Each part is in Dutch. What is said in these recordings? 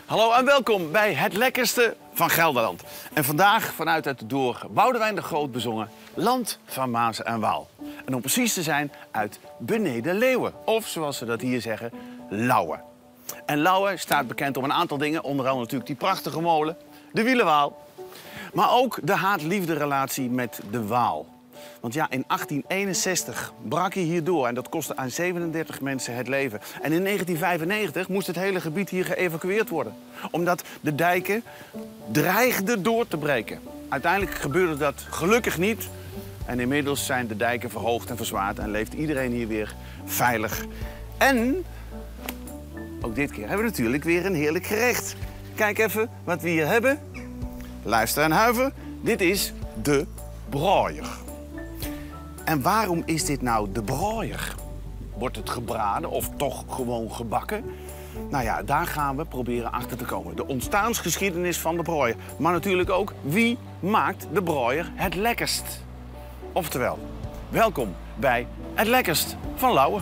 Hallo en welkom bij het lekkerste van Gelderland. En vandaag vanuit het door Boudewijn de Groot bezongen Land van Maas en Waal. En om precies te zijn uit Beneden Leeuwen, of zoals ze dat hier zeggen, Lauwe. En Lauwe staat bekend om een aantal dingen, onder andere natuurlijk die prachtige molen, de Wielenwaal. Maar ook de haat-liefde relatie met de Waal. Want ja, in 1861 brak hij hier door en dat kostte aan 37 mensen het leven. En in 1995 moest het hele gebied hier geëvacueerd worden. Omdat de dijken dreigden door te breken. Uiteindelijk gebeurde dat gelukkig niet. En inmiddels zijn de dijken verhoogd en verzwaard en leeft iedereen hier weer veilig. En ook dit keer hebben we natuurlijk weer een heerlijk gerecht. Kijk even wat we hier hebben. Luister en huiver. Dit is de broier. En waarom is dit nou de broier? Wordt het gebraden of toch gewoon gebakken? Nou ja, daar gaan we proberen achter te komen. De ontstaansgeschiedenis van de broier. Maar natuurlijk ook, wie maakt de broier het lekkerst? Oftewel, welkom bij het lekkerst van Lauwe.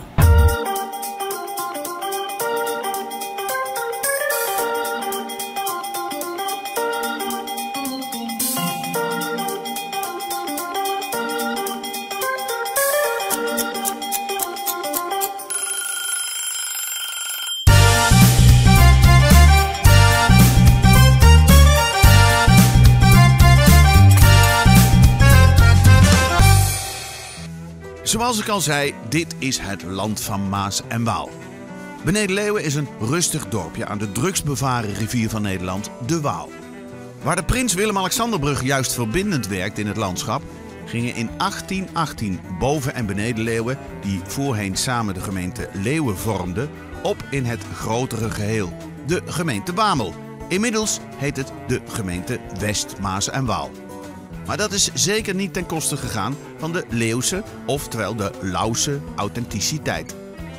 Zoals ik al zei, dit is het land van Maas en Waal. Beneden Leeuwen is een rustig dorpje aan de drukst bevaren rivier van Nederland, de Waal. Waar de Prins Willem-Alexanderbrug juist verbindend werkt in het landschap, gingen in 1818 Boven- en Beneden Leeuwen, die voorheen samen de gemeente Leeuwen vormden, op in het grotere geheel, de gemeente Wamel. Inmiddels heet het de gemeente West Maas en Waal. Maar dat is zeker niet ten koste gegaan van de Leeuwse, oftewel de Lauwse authenticiteit.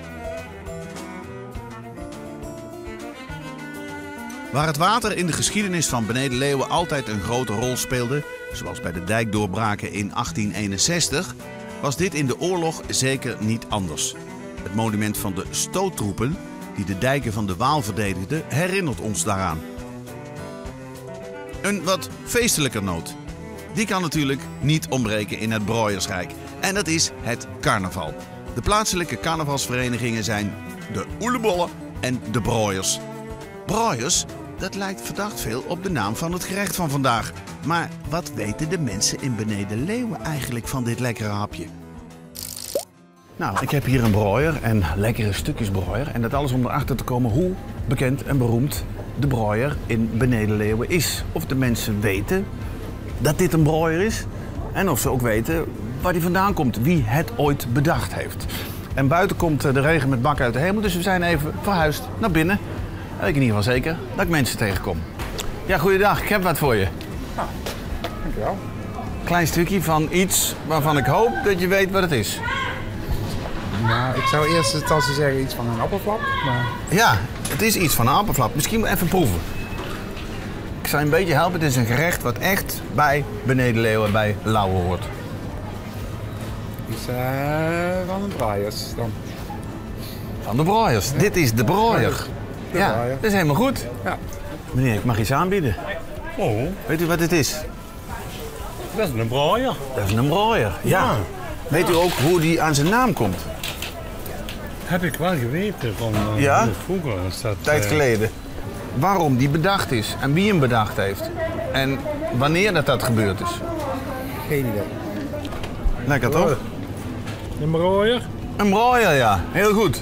Waar het water in de geschiedenis van Beneden Leeuwen altijd een grote rol speelde, zoals bij de dijkdoorbraken in 1861, was dit in de oorlog zeker niet anders. Het monument van de stoottroepen, die de dijken van de Waal verdedigden, herinnert ons daaraan. Een wat feestelijker noot. Die kan natuurlijk niet ontbreken in het Broiersrijk. En dat is het carnaval. De plaatselijke carnavalsverenigingen zijn de Oelebollen en de Broiers. Broiers, dat lijkt verdacht veel op de naam van het gerecht van vandaag. Maar wat weten de mensen in Beneden Leeuwen eigenlijk van dit lekkere hapje? Nou, ik heb hier een broier en lekkere stukjes broier. En dat alles om erachter te komen hoe bekend en beroemd de broier in Beneden Leeuwen is. Of de mensen weten dat dit een broier is en of ze ook weten waar die vandaan komt, wie het ooit bedacht heeft. En buiten komt de regen met bakken uit de hemel, dus we zijn even verhuisd naar binnen. En ik in ieder geval zeker dat ik mensen tegenkom. Ja, goeiedag, ik heb wat voor je. Nou, dankjewel. Klein stukje van iets waarvan ik hoop dat je weet wat het is. Nou, ik zou eerst het als ze zeggen iets van een appelflap, maar... Ja, het is iets van een appelflap. Misschien even proeven. Ik zal je een beetje helpen. Het is een gerecht wat echt bij Beneden Leeuwen, bij Lauwe hoort. Iets van de Broiers dan. Van de broiers. Ja. Dit is de broier. Ja, broier. Dat is helemaal goed. Ja. Meneer, ik mag iets aanbieden. Oh, Weet u wat dit is? dat is een broier. Dat is een broier. Ja. Weet u ook hoe die aan zijn naam komt? Heb ik wel geweten van Ja? vroeger. Is dat, Tijd geleden. Waarom die bedacht is en wie hem bedacht heeft. En wanneer dat gebeurd is. Geen idee. Lekker toch? Een broier? Een broier, ja. Heel goed.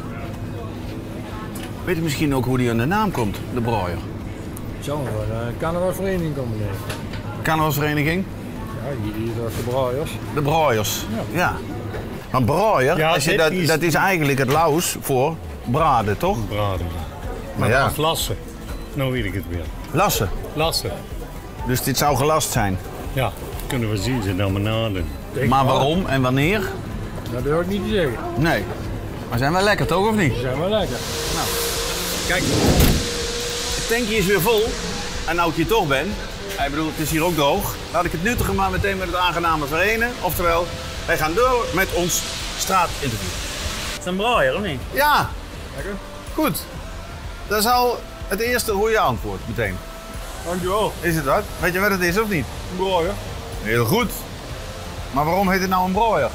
Weet u misschien ook hoe die aan de naam komt, de broier? Zo, een carnavalsvereniging komen nemen. Carnavalsvereniging? Ja, hier is de Broiers. De broiers. Ja. Maar broier, Ja, als je dit dat is eigenlijk het Laus voor braden, toch? Braden. Maar ja, Of lassen. Nou weet ik het weer. lassen. Lassen. Dus dit zou gelast zijn. Ja, kunnen we zien ze dan maar naden. Maar waarom en wanneer? Dat durf ik niet te zeggen. Nee. Maar zijn wel lekker, toch, of niet? Die zijn wel lekker. Kijk, het tankje is weer vol. En nou ik hier toch ben, ik bedoel, het is hier ook droog, laat ik het nuttige maar meteen met het aangename verenigen. Oftewel, wij gaan door met ons straatinterview. Is het een broier of niet? Ja, lekker. Goed. Dat zal Het eerste goede antwoord meteen. Dankjewel. Is het dat? Weet je wat het is of niet? Brooi, hè? Heel goed. Maar waarom heet het nou een broier?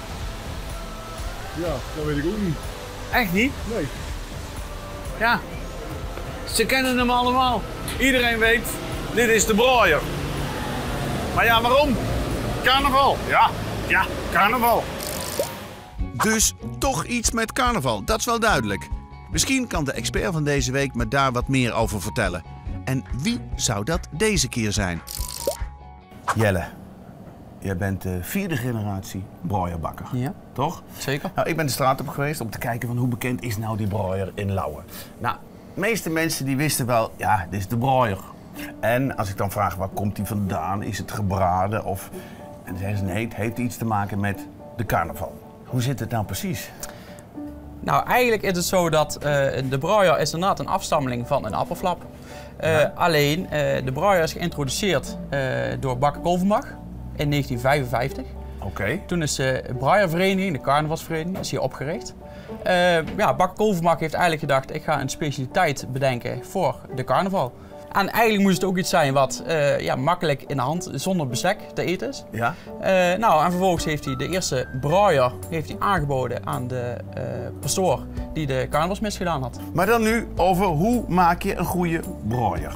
Ja, dat weet ik ook niet. Echt niet? Nee. Ja. Ze kennen hem allemaal. Iedereen weet, dit is de broier. Maar ja, waarom? Carnaval. Ja, carnaval. Dus toch iets met carnaval, dat is wel duidelijk. Misschien kan de expert van deze week me daar wat meer over vertellen. En wie zou dat deze keer zijn? Jelle, jij bent de 4e generatie broierbakker. Ja, Toch? zeker. Nou, ik ben de straat op geweest om te kijken van hoe bekend is nou die broier in Lauwen. Nou, de meeste mensen die wisten wel, ja, dit is de broier. En als ik dan vraag waar komt die vandaan, is het gebraden of... En dan zeggen ze nee, het heeft iets te maken met de carnaval. Hoe zit het nou precies? Nou, eigenlijk is het zo dat de broier is inderdaad een afstammeling van een appelflap. Alleen, de broier is geïntroduceerd door Bakker Kolvenbach in 1955. Oké. Toen is de broiervereniging, de carnavalsvereniging, is hier opgericht. Bakker Kolvenbach heeft eigenlijk gedacht, ik ga een specialiteit bedenken voor de carnaval. En eigenlijk moest het ook iets zijn wat makkelijk in de hand, zonder bestek, te eten is. Ja? En vervolgens heeft hij de eerste broier aangeboden aan de pastoor die de carnavalsmis gedaan had. Maar dan nu over hoe maak je een goede broier.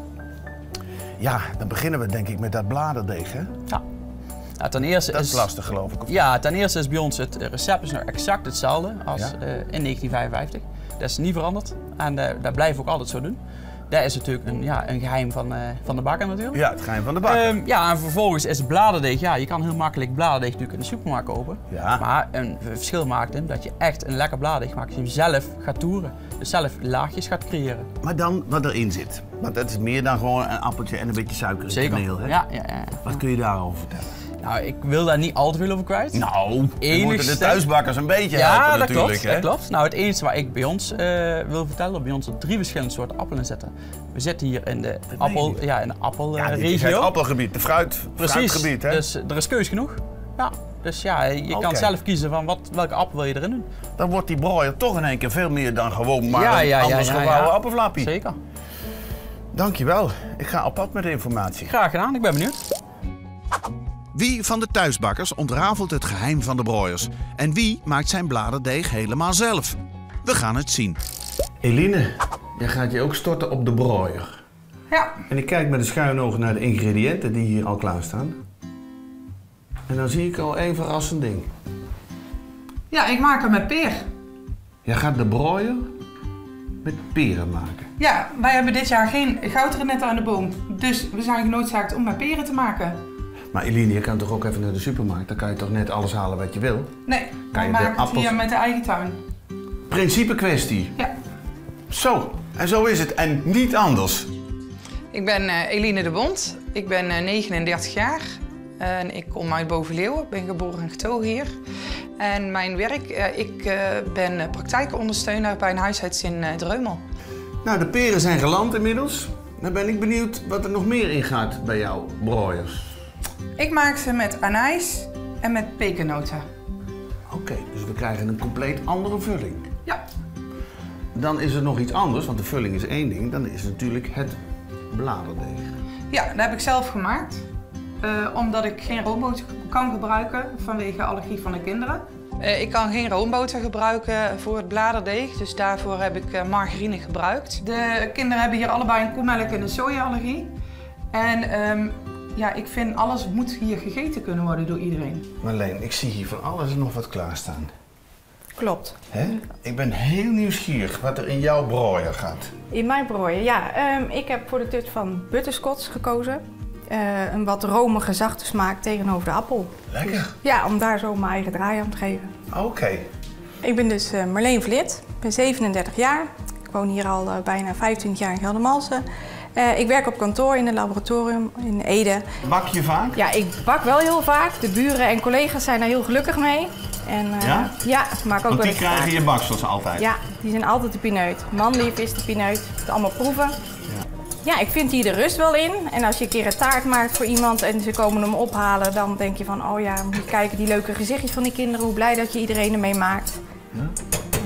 Ja, dan beginnen we denk ik met dat bladerdeeg, hè? Ja. Nou, ten eerste dat is lastig, geloof ik. Ja, ten eerste is bij ons het recept is nou exact hetzelfde als in 1955. Dat is niet veranderd en dat blijven we ook altijd zo doen. Dat is natuurlijk een geheim van de bakker natuurlijk. Ja, het geheim van de bakker. En vervolgens is bladerdeeg. Ja, je kan heel makkelijk bladerdeeg natuurlijk in de supermarkt kopen. Ja. Maar een verschil maakt hem dat je echt een lekker bladerdeeg maakt. Dat je hem zelf gaat toeren. Dus zelf laagjes gaat creëren. Maar dan wat erin zit. Want dat is meer dan gewoon een appeltje en een beetje suiker en Zeker. kaneel, hè? Ja. Wat kun je daarover vertellen? Nou, ik wil daar niet al te veel over kwijt. Nou, we moeten de thuisbakkers een beetje ja, helpen dat natuurlijk, klopt, hè? dat klopt. Nou, het enige waar ik bij ons wil vertellen, bij ons er 3 verschillende soorten appelen zitten. We zitten hier in de appelregio. Ja, dit is het appelgebied, de fruitgebied, hè? Dus er is keus genoeg. Ja, dus ja, je kan zelf kiezen van welke appel wil je erin doen. Dan wordt die broier toch in één keer veel meer dan gewoon maar een anders gevouwen appelflappie. Zeker. Dankjewel. Ik ga op pad met de informatie. Graag gedaan, ik ben benieuwd. Wie van de thuisbakkers ontrafelt het geheim van de broiers? En wie maakt zijn bladerdeeg helemaal zelf? We gaan het zien. Eline, jij gaat je ook storten op de broier. Ja. En ik kijk met een schuin oog naar de ingrediënten die hier al klaar staan. En dan zie ik al één verrassend ding. Ja, ik maak hem met peer. Jij gaat de broier met peren maken. Ja, wij hebben dit jaar geen goudrenetten aan de boom. Dus we zijn genoodzaakt om met peren te maken. Maar Eline, je kan toch ook even naar de supermarkt? Dan kan je toch net alles halen wat je wil? Nee, Kan je wij de maken het hier met de eigen tuin. Principe kwestie. Ja. Zo, en zo is het. En niet anders. Ik ben Eline de Bond. Ik ben 39 jaar. En ik kom uit Bovenleeuwen. Ik ben geboren en getogen hier. En mijn werk, ik ben praktijkondersteuner bij een huisarts in Dreumel. Nou, de peren zijn geland inmiddels. Dan ben ik benieuwd wat er nog meer in gaat bij jouw broiers. Ik maak ze met anijs en met pepernoten. Oké, dus we krijgen een compleet andere vulling. Ja. Dan is er nog iets anders, want de vulling is één ding. Dan is het natuurlijk het bladerdeeg. Ja, dat heb ik zelf gemaakt. Omdat ik geen roomboter kan gebruiken vanwege allergie van de kinderen. Ik kan geen roomboter gebruiken voor het bladerdeeg, dus daarvoor heb ik margarine gebruikt. De kinderen hebben hier allebei een koemelk en een soja-allergie. En ik vind alles moet hier gegeten kunnen worden door iedereen. Marleen, ik zie hier van alles en nog wat klaarstaan. Klopt. Hè? Ik ben heel nieuwsgierig wat er in jouw broier gaat. In mijn broier, ja. Ik heb voor de tut van butterscotch gekozen. Een wat romige, zachte smaak tegenover de appel. Lekker. Dus, ja, om daar zo mijn eigen draai aan te geven. Oké. Ik ben dus Marleen Vlit. Ik ben 37 jaar. Ik woon hier al bijna 25 jaar in Geldermalsen. Ik werk op kantoor in een laboratorium in Ede. Bak je vaak? Ja, ik bak wel heel vaak. De buren en collega's zijn daar heel gelukkig mee. En, ja? Ja, ik maak ook Want wel die eens krijgen vaak. je baksels altijd? Ja, die zijn altijd de pineut. Manlief is de pineut. Het allemaal proeven. Ja, ik vind hier de rust wel in. En als je een keer een taart maakt voor iemand en ze komen hem ophalen, dan denk je van, oh ja, moet je kijken die leuke gezichtjes van die kinderen, hoe blij dat je iedereen ermee maakt. Ja. En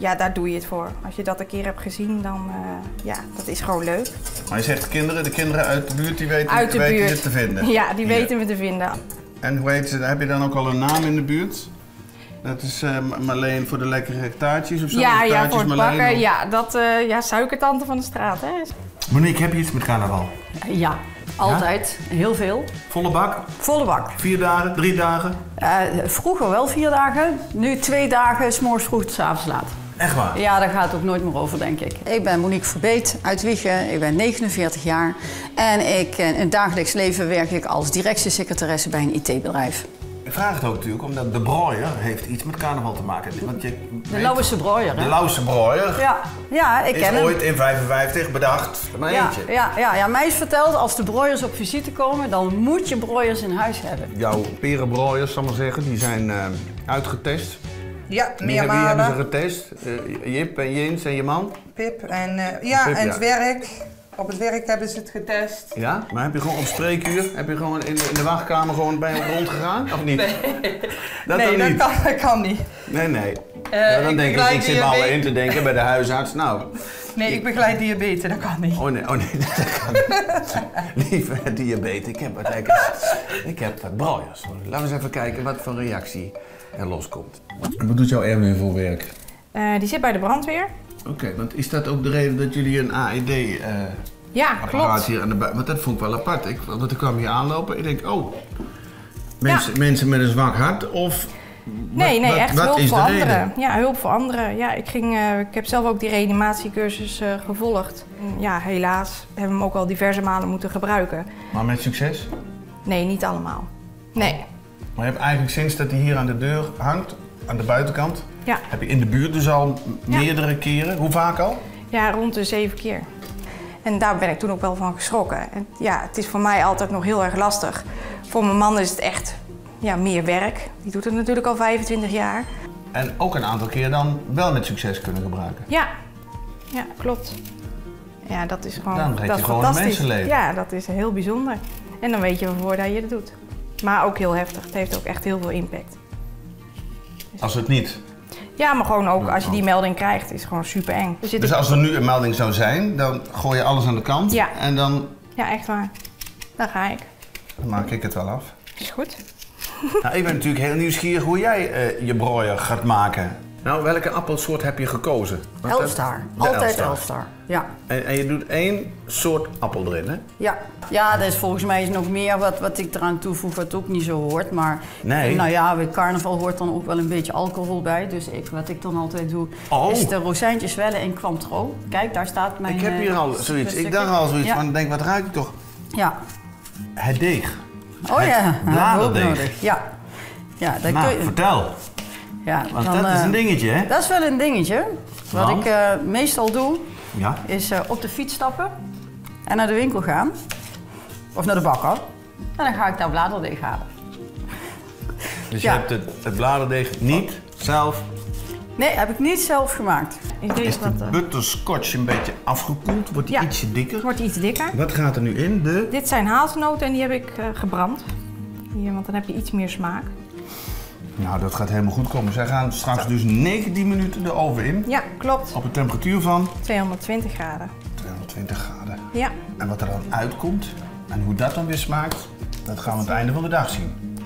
ja, daar doe je het voor. Als je dat een keer hebt gezien, dan ja, dat is gewoon leuk. Maar je zegt de kinderen uit de buurt, die weten je te vinden? Ja, die weten we te vinden. En hoe heet ze? Heb je dan ook al een naam in de buurt? Dat is Marleen voor de lekkere taartjes of zo? Ja, voor het bakken. Of... Ja, ja, suikertante van de straat. Hè. Monique, heb je iets met carnaval? Ja, altijd. Ja? Heel veel. Volle bak? Volle bak. 4 dagen, 3 dagen? Vroeger wel 4 dagen. Nu 2 dagen, 's morgens vroeg, 's avonds laat. Echt waar? Ja, daar gaat het ook nooit meer over, denk ik. Ik ben Monique Verbeet uit Wijchen. Ik ben 49 jaar. En in het dagelijks leven werk ik als directiesecretaresse bij een IT-bedrijf. Ik vraag het ook natuurlijk omdat de broier heeft iets met carnaval te maken. Want de Lauwerse broier, hè? De Lauwerse broier. Ja, ik ken hem. Is ooit in 55 bedacht. Maar eentje. Ja, mij is verteld, als de broiers op visite komen, dan moet je broiers in huis hebben. Jouw perenbroiers, zal ik maar zeggen, die zijn uitgetest. Ja, Wie hebben ze getest? Jip en Jens en je man? Pip en en het werk. Op het werk hebben ze het getest. Ja? Maar heb je gewoon op spreekuur, heb je gewoon in de wachtkamer gewoon bij hem rondgegaan? Of niet? Nee, dat kan niet. Nee. Dan denk ik zit me alle in te denken bij de huisarts. Nou. Nee, ik begeleid diabetes, dat kan niet. Oh nee, dat kan niet. Lieve diabetes, ik heb wat broiers. Laten we eens even kijken wat voor reactie er loskomt. En wat doet jouw Erwin voor werk? Die zit bij de brandweer. Oké, want is dat ook de reden dat jullie een AED apparaat hier aan de buiten... Want dat vond ik wel apart. Want ik kwam hier aanlopen en ik denk, oh, mensen met een zwak hart of... Nee, echt hulp voor anderen. Ja, hulp voor anderen. Ja, ik heb zelf ook die reanimatiecursus gevolgd. Ja, helaas hebben we hem ook al diverse malen moeten gebruiken. Maar met succes? Nee, niet allemaal. Nee. Maar je hebt eigenlijk sinds dat hij hier aan de deur hangt, aan de buitenkant, heb je in de buurt dus al meerdere keren. Hoe vaak al? Ja, rond de 7 keer. En daar ben ik toen ook wel van geschrokken. En ja, het is voor mij altijd nog heel erg lastig. Voor mijn man is het echt meer werk. Die doet het natuurlijk al 25 jaar. En ook een aantal keer dan wel met succes kunnen gebruiken. Ja, klopt. Ja, dat is gewoon, dan red je gewoon een mensenleven. Ja, dat is heel bijzonder. En dan weet je waarvoor dat je het doet. Maar ook heel heftig. Het heeft ook echt heel veel impact. Als het niet? Ja, maar gewoon ook als je die melding krijgt, is het gewoon super eng. Dus als er nu een melding zou zijn, dan gooi je alles aan de kant? Ja. En dan... Ja, echt waar. Daar ga ik. Dan maak ik het wel af. Is goed. Nou, ik ben natuurlijk heel nieuwsgierig hoe jij je broier gaat maken. Nou, welke appelsoort heb je gekozen? Elstar. Altijd Elstar. Ja. En je doet 1 soort appel erin, hè? Ja, dat is volgens mij nog meer wat ik eraan toevoeg wat ook niet zo hoort. Maar nou ja, bij carnaval hoort dan ook wel een beetje alcohol bij. Dus wat ik dan altijd doe, is de rozijntjes wellen in Cointreau. Kijk, daar staat mijn... Ik heb hier al zoiets. Ik dacht al zoiets van, denk, wat ruik ik toch? Ja. Het deeg. Oh ja, bladerdeeg. Ja, dat nou, kun je... vertel. Ja, want dat is een dingetje, hè? Dat is wel een dingetje. Wat ik meestal doe, is op de fiets stappen en naar de winkel gaan. Of naar de bakker. En dan ga ik daar bladerdeeg halen. Dus je hebt het bladerdeeg niet zelf? Nee, heb ik niet zelf gemaakt. Is de butterscotch een beetje afgekoeld? Wordt die ietsje dikker? Wordt iets dikker. Wat gaat er nu in? Dit zijn hazelnoten en die heb ik gebrand. Hier, want dan heb je iets meer smaak. Nou, dat gaat helemaal goed komen. Zij gaan straks dus 19 minuten de oven in. Ja, klopt. Op een temperatuur van? 220 graden. 220 graden. Ja. En wat er dan uitkomt en hoe dat dan weer smaakt, dat gaan we aan het einde van de dag zien.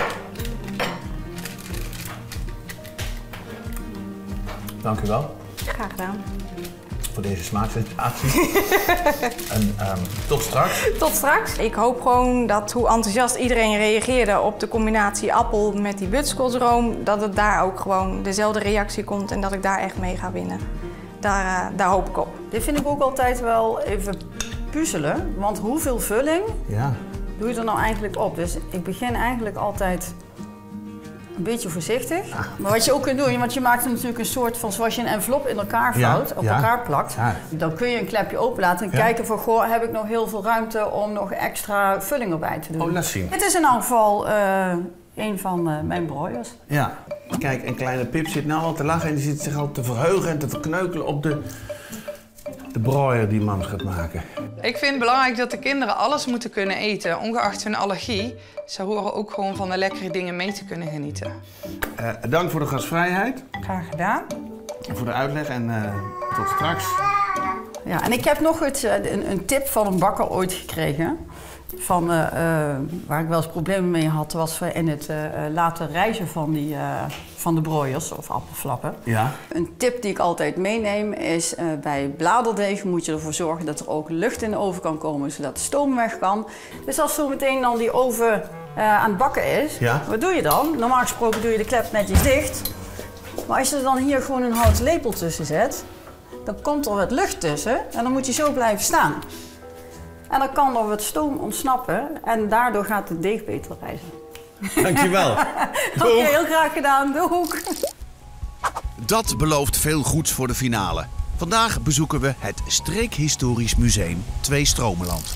Dank u wel. Graag gedaan. Voor deze smaaksensatie. En tot straks. Tot straks. Ik hoop gewoon dat hoe enthousiast iedereen reageerde op de combinatie appel met die butterscotchroom, dat het daar ook gewoon dezelfde reactie komt en dat ik daar echt mee ga winnen. Daar hoop ik op. Dit vind ik ook altijd wel even puzzelen, want hoeveel vulling doe je er nou eigenlijk op? Dus ik begin eigenlijk altijd een beetje voorzichtig. Maar wat je ook kunt doen, want je maakt er natuurlijk een soort van, zoals je een envelop in elkaar vouwt, op elkaar plakt. Dan kun je een klepje open laten en kijken van, goh, heb ik nog heel veel ruimte om nog extra vulling erbij te doen. Oh, laat zien. Het is in elk geval een van mijn broiers. Ja, kijk, een kleine Pip zit nou al te lachen en die zit zich al te verheugen en te verkneukelen op de broier die mams gaat maken. Ik vind het belangrijk dat de kinderen alles moeten kunnen eten, ongeacht hun allergie. Ze horen ook gewoon van de lekkere dingen mee te kunnen genieten. Dank voor de gastvrijheid. Graag gedaan. voor de uitleg en tot straks. Ja, en ik heb nog een tip van een bakker ooit gekregen. Waar ik wel eens problemen mee had, was in het laten rijzen van de broiers of appelflappen. Ja. Een tip die ik altijd meeneem is bij bladerdeeg moet je ervoor zorgen dat er ook lucht in de oven kan komen, zodat de stoom weg kan. Dus als zo meteen dan die oven aan het bakken is, wat doe je dan? Normaal gesproken doe je de klep netjes dicht. Maar als je er dan hier gewoon een houten lepel tussen zet, dan komt er wat lucht tussen en dan moet je zo blijven staan. En dan kan er wat stoom ontsnappen en daardoor gaat het deeg beter rijzen. Dankjewel. Oké, heel graag gedaan. Doeg. Dat belooft veel goeds voor de finale. Vandaag bezoeken we het Streekhistorisch Museum Tweestromenland.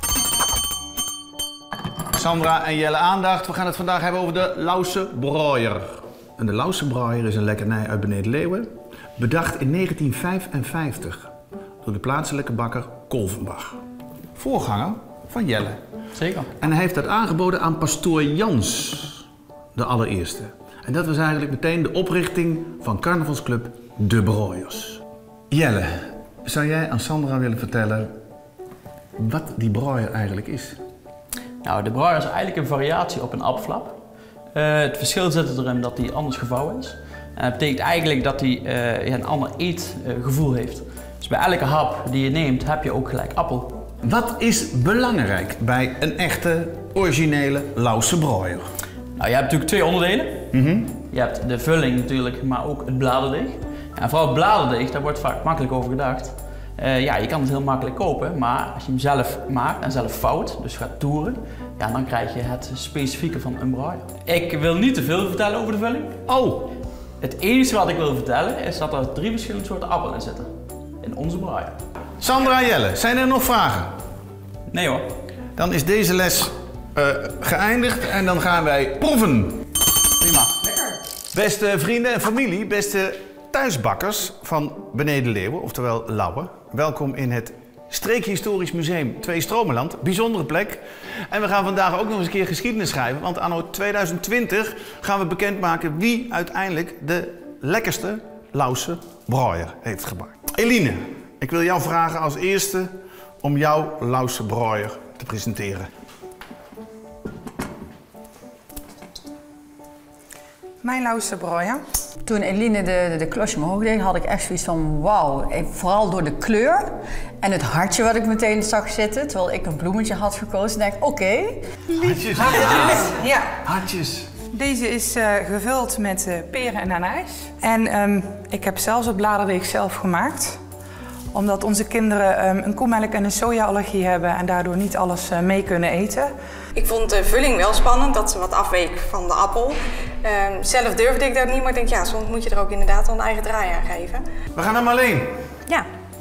Sandra en Jelle, aandacht. We gaan het vandaag hebben over de Lause Broier. En de Lause Broier is een lekkernij uit Beneden-Leeuwen. Bedacht in 1955 door de plaatselijke bakker Kolvenbach. Voorganger van Jelle. Zeker. En hij heeft dat aangeboden aan pastoor Jans, de allereerste. En dat was eigenlijk meteen de oprichting van carnavalsclub De Broiers. Jelle, zou jij aan Sandra willen vertellen wat die broier eigenlijk is? Nou, de broier is eigenlijk een variatie op een appelflap. Het verschil zit erin dat hij anders gevouwen is. En dat betekent eigenlijk dat hij een ander eetgevoel heeft. Dus bij elke hap die je neemt heb je ook gelijk appel. Wat is belangrijk bij een echte, originele Lause Broier? Nou, je hebt natuurlijk twee onderdelen. Je hebt de vulling natuurlijk, maar ook het bladerdeeg. En vooral het bladerdeeg, daar wordt vaak makkelijk over gedacht. Je kan het heel makkelijk kopen, maar als je hem zelf maakt en zelf vouwt, dus gaat toeren, ja, dan krijg je het specifieke van een broier. Ik wil niet te veel vertellen over de vulling. Oh! Het enige wat ik wil vertellen is dat er 3 verschillende soorten appel in zitten. In onze broier. Sandra en Jelle, zijn er nog vragen? Nee hoor. Dan is deze les geëindigd en dan gaan wij proeven. Prima. Lekker. Beste vrienden en familie, beste thuisbakkers van Beneden-Leeuwen, oftewel Lauwe. Welkom in het Streekhistorisch Museum Tweestromenland. Bijzondere plek. En we gaan vandaag ook nog eens een keer geschiedenis schrijven, want anno 2020 gaan we bekendmaken wie uiteindelijk de lekkerste Lause Broier heeft gemaakt. Eline, ik wil jou vragen als eerste om jouw Lause Broier te presenteren. Mijn Lause Broier. Toen Eline de klosje omhoog deed, had ik echt zoiets van wauw. Vooral door de kleur en het hartje wat ik meteen zag zitten, terwijl ik een bloemetje had gekozen. Denk ik, oké. Hartjes. Ja. Hartjes. Deze is gevuld met peren en anijs. En ik heb zelfs het bladerdeeg zelf gemaakt. Omdat onze kinderen een koemelk en een soja-allergie hebben en daardoor niet alles mee kunnen eten. Ik vond de vulling wel spannend, dat ze wat afweek van de appel. Zelf durfde ik dat niet, maar ik denk ja, soms moet je er ook inderdaad wel een eigen draai aan geven. We gaan naar Marleen. Ja.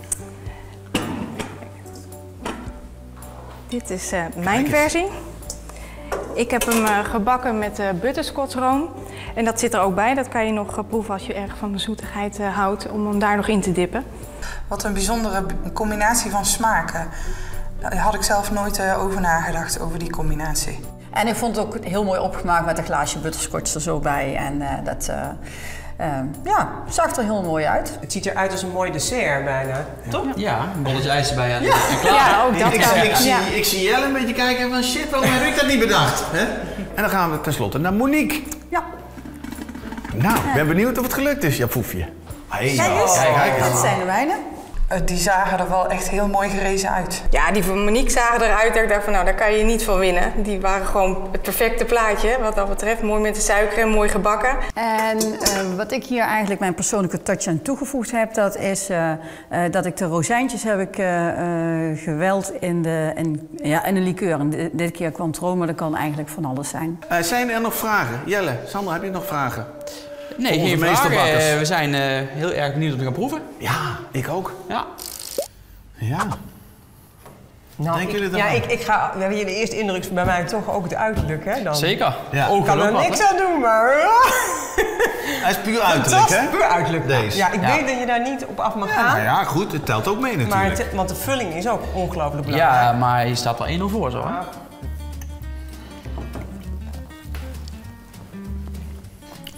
Dit is mijn versie. Ik heb hem gebakken met butterscotchroom. En dat zit er ook bij. Dat kan je nog proeven als je erg van de zoetigheid houdt, om hem daar nog in te dippen. Wat een bijzondere combinatie van smaken. Daar had ik zelf nooit over nagedacht, over die combinatie. En ik vond het ook heel mooi opgemaakt met een glaasje butterscotch er zo bij. En dat zag er heel mooi uit. Het ziet eruit als een mooi dessert bijna, toch? Ja, een bolletje ijs erbij en klaar. Ja, ook dat Ik zie Jelle een beetje kijken van shit, waarom heb ik dat niet bedacht? Hè? En dan gaan we tenslotte naar Monique. Ja. Nou, ik ben benieuwd of het gelukt is, jouw poefje. Hey, Kijk eens, dat zijn de mijne. Die zagen er wel echt heel mooi gerezen uit. Ja, die van Monique zagen eruit dat ik dacht van nou, daar kan je niet van winnen. Die waren gewoon het perfecte plaatje wat dat betreft. Mooi met de suiker en mooi gebakken. En wat ik hier eigenlijk mijn persoonlijke touch aan toegevoegd heb, dat is dat ik de rozijntjes heb ik geweld in de liqueur. En dit keer kwam het room, maar dat kan eigenlijk van alles zijn. Zijn er nog vragen? Jelle, Sandra, heb je nog vragen? Nee, geen vragen. We zijn heel erg benieuwd om te gaan proeven. Ja, ik ook. Ja. Ja. Nou, Denken jullie dat? ja, we hebben hier de eerste indruk bij mij toch ook het uiterlijk, hè? Dan. Zeker. Ja. Ik kan er niks aan doen, maar... Hij is puur uiterlijk, hè? Dat is puur uiterlijk. Deze. Ja, ik weet dat je daar niet op af mag gaan. Nou ja, goed, het telt ook mee natuurlijk. Maar want de vulling is ook ongelooflijk belangrijk. Ja, maar je staat wel 1-0 voor zo, hè? Ik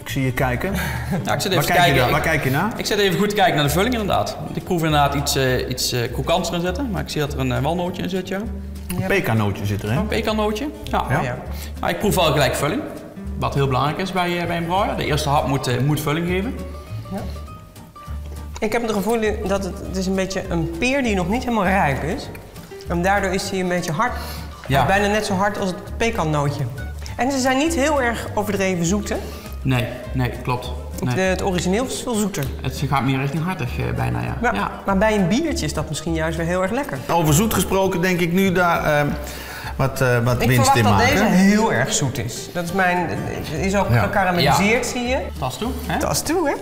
Ik zie je kijken. Nou, ik zit even kijken. Waar kijk je naar? Ik zit even goed te kijken naar de vulling inderdaad. Ik proef inderdaad iets krokants erin zitten, maar ik zie dat er een walnootje in zit, ja. Een pekannootje zit erin. Een pekannootje? Ja. Maar ik proef wel gelijk vulling. Wat heel belangrijk is bij een broier. De eerste hap moet vulling geven. Ja. Ik heb het gevoel dat het is een beetje een peer die nog niet helemaal rijp is. En daardoor is hij een beetje hard. Ja. Bijna net zo hard als het pekannootje. En ze zijn niet heel erg overdreven zoet, hè? Nee, klopt. Nee. Het origineel is veel zoeter. Het gaat meer richting hartig bijna, ja. Ja. Maar bij een biertje is dat misschien juist weer heel erg lekker. Over zoet gesproken denk ik nu daar wat winst in maken. Ik verwacht dat deze heel erg zoet is. Dat is het is ook gekarameliseerd, zie je. Tas toe, hè? Tas toe, hè?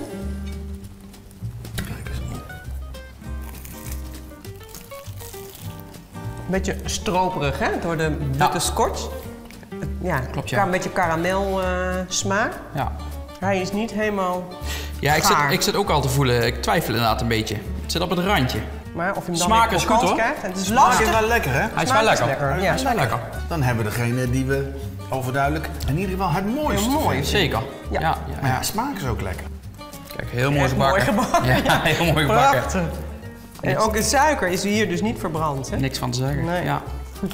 Een beetje stroperig, hè? Door de butterscotch. Ja, klopt, ja. Een beetje karamel smaak. Ja. Hij is niet helemaal ik zit ook al te voelen. Ik twijfel inderdaad een beetje. Het zit op het randje. Maar of je hem dan smaak is goed, hoor. Krijgt, het is smaak is wel lekker, hè? Hij is wel lekker. Ja, hij is wel lekker. Dan hebben we degene die we overduidelijk in ieder geval het mooiste vinden. Zeker. Ja. Maar ja, smaak is ook lekker. Kijk, heel mooi gebakken. Ja, heel mooi gebakken. Prachtig. En ook de suiker is hier dus niet verbrand, hè? Niks van te zeggen. Nee. Ja.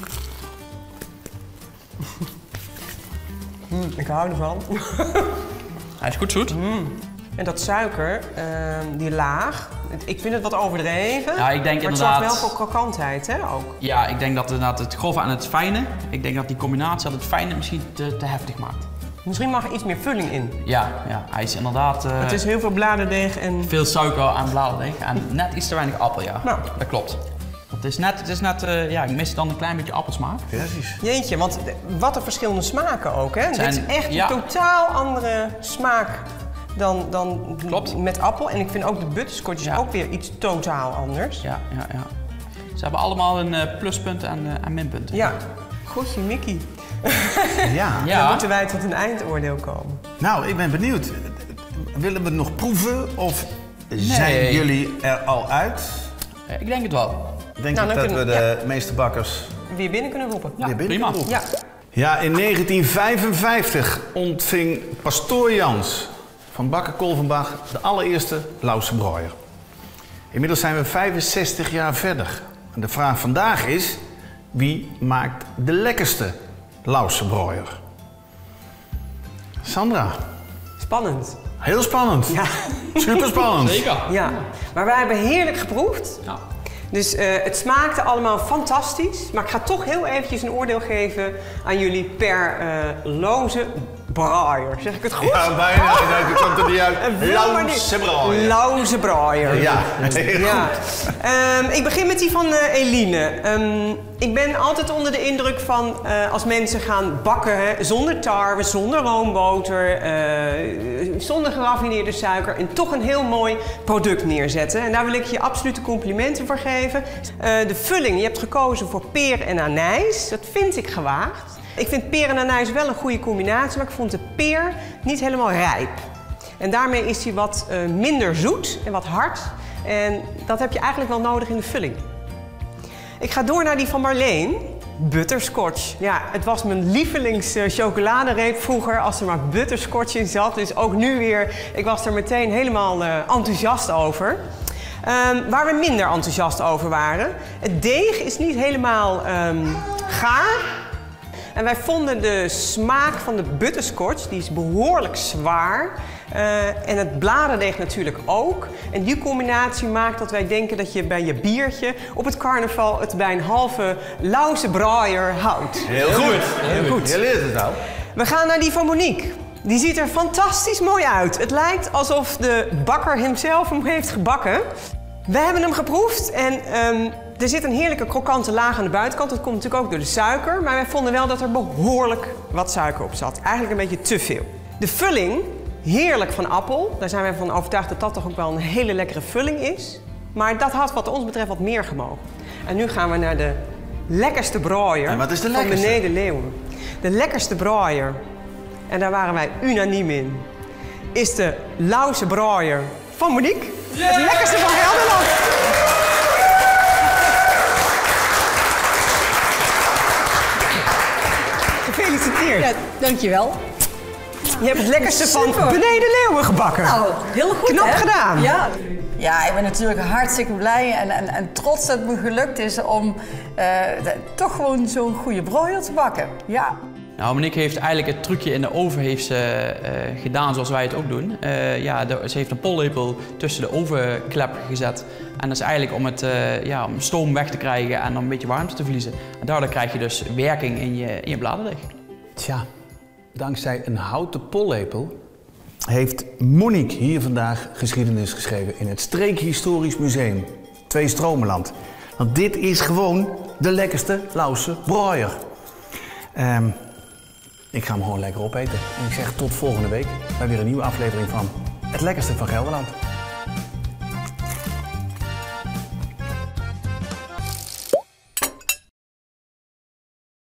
Ik hou ervan. Hij is goed zoet. En dat suiker, die laag, ik vind het wat overdreven. Ja, ik denk maar inderdaad... het zorgt wel voor krokantheid, hè, ook. Ja, ik denk dat inderdaad het grove en het fijne, ik denk dat die combinatie dat het fijne misschien te heftig maakt. Misschien mag er iets meer vulling in. Ja, hij is inderdaad... het is heel veel bladerdeeg en... Veel suiker aan bladerdeeg en net iets te weinig appel, ja. Nou. Dat klopt. Het is net ik mis dan een klein beetje appelsmaak. Precies. Jeetje, want wat een verschillende smaken ook, hè? Dit is echt een totaal andere smaak dan met appel. En ik vind ook de butterscotch is ook weer iets totaal anders. Ja. Ze hebben allemaal een pluspunten en minpunten. Ja. Godje Mickey. Ja. Dan moeten wij tot een eindoordeel komen. Nou, ik ben benieuwd. Willen we het nog proeven of zijn jullie er al uit? Ik denk het wel. Denk ik dat we de meeste bakkers weer binnen kunnen roepen. Ja, prima. Ja, in 1955 ontving pastoor Jans van Bakker Kolvenbach de allereerste Lauwse broier. Inmiddels zijn we 65 jaar verder. En de vraag vandaag is, wie maakt de lekkerste Lauwse broier? Sandra. Spannend. Heel spannend. Ja. Super spannend. Zeker. Ja, maar wij hebben heerlijk geproefd. Ja. Dus het smaakte allemaal fantastisch. Maar ik ga toch heel eventjes een oordeel geven aan jullie per Lauwse broier. Zeg ik het goed? Ja, bijna. Dat komt er niet uit. Lauwse broier. Lauwse broier. Ja, heel goed. Ik begin met die van Eline. Ik ben altijd onder de indruk van als mensen gaan bakken zonder tarwe, zonder roomboter, zonder geraffineerde suiker en toch een heel mooi product neerzetten. En daar wil ik je absolute complimenten voor geven. De vulling, je hebt gekozen voor peer en anijs. Dat vind ik gewaagd. Ik vind peer en anijs wel een goede combinatie, maar ik vond de peer niet helemaal rijp. En daarmee is hij wat minder zoet en wat hard. En dat heb je eigenlijk wel nodig in de vulling. Ik ga door naar die van Marleen. Butterscotch. Ja, het was mijn lievelings chocoladereep vroeger als er maar butterscotch in zat. Dus ook nu weer, ik was er meteen helemaal enthousiast over. Waar we minder enthousiast over waren. Het deeg is niet helemaal gaar. En wij vonden de smaak van de butterscotch, die is behoorlijk zwaar. En het bladerdeeg natuurlijk ook. En die combinatie maakt dat wij denken dat je bij je biertje op het carnaval het bij een halve Lauwse broier houdt. Heel goed. Heel goed. Je leert het nou. We gaan naar die van Monique. Die ziet er fantastisch mooi uit. Het lijkt alsof de bakker hemzelf hem heeft gebakken. We hebben hem geproefd en er zit een heerlijke krokante laag aan de buitenkant. Dat komt natuurlijk ook door de suiker. Maar wij vonden wel dat er behoorlijk wat suiker op zat. Eigenlijk een beetje te veel. De vulling, heerlijk van appel. Daar zijn wij van overtuigd dat dat toch ook wel een hele lekkere vulling is. Maar dat had wat ons betreft wat meer gemogen. En nu gaan we naar de lekkerste broier en wat is de van lekkerste? Beneden Leeuwen. De lekkerste broier, en daar waren wij unaniem in, is de Lauwse broier van Monique. Yeah! Het lekkerste van Gelderland. Gefeliciteerd. Ja, dankjewel. Je hebt het lekkerste van Beneden Leeuwen gebakken. Nou, heel goed. Knap gedaan. Ja. Ja, ik ben natuurlijk hartstikke blij en trots dat het me gelukt is om toch gewoon zo'n goede broiler te bakken. Ja. Nou, Monique heeft eigenlijk het trucje in de oven heeft ze, gedaan zoals wij het ook doen. Ze heeft een pollepel tussen de ovenklep gezet. En dat is eigenlijk om, om stoom weg te krijgen en om een beetje warmte te verliezen. En daardoor krijg je dus werking in je bladerdeeg. Tja, dankzij een houten pollepel heeft Monique hier vandaag geschiedenis geschreven in het Streekhistorisch Museum Tweestromenland. Want dit is gewoon de lekkerste Lauwse broier. Ik ga hem gewoon lekker opeten. En ik zeg tot volgende week bij weer een nieuwe aflevering van Het Lekkerste van Gelderland.